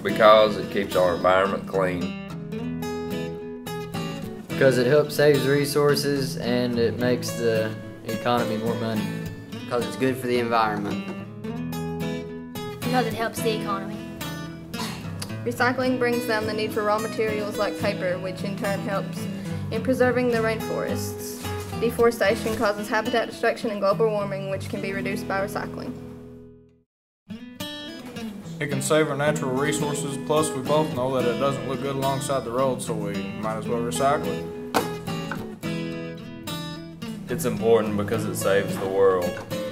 Because it keeps our environment clean. Because it helps save resources and it makes the economy more money. Because it's good for the environment. Because it helps the economy. Recycling brings down the need for raw materials like paper, which in turn helps in preserving the rainforests. Deforestation causes habitat destruction and global warming, which can be reduced by recycling. It can save our natural resources, plus we both know that it doesn't look good alongside the road, so we might as well recycle it. It's important because it saves the world.